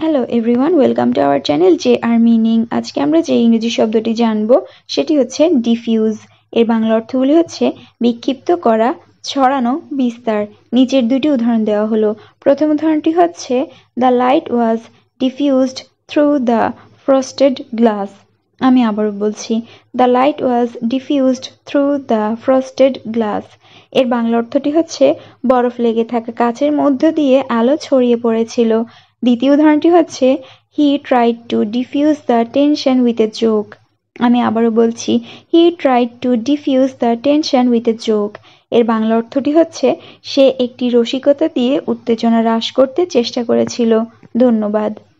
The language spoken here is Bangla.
Hello everyone, welcome to our channel J R meaning. আজকে আমরা যে ইংরেজি শব্দটি জানবো সেটি হচ্ছে ডিফিউজ। এর বাংলা অর্থগুলি হচ্ছে বিক্ষিপ্ত করা, ছড়ানো, বিস্তার। নিচের দুটি উদাহরণ দেওয়া হলো। প্রথম উদাহরণটি হচ্ছে the light was diffused through the frosted glass. আমি আবারও বলছি, the light was diffused through the frosted glass. এর বাংলা অর্থটি হচ্ছে বরফ লেগে থাকা কাচের মধ্য দিয়ে আলো ছড়িয়ে পড়েছিল। দ্বিতীয় উদাহরণটি হচ্ছে he tried to diffuse the tension with a joke. আমি আবারও বলছি, he tried to diffuse the tension with a joke. এর বাংলা অর্থটি হচ্ছে সে একটি রসিকতা দিয়ে উত্তেজনা হ্রাস করতে চেষ্টা করেছিল। ধন্যবাদ।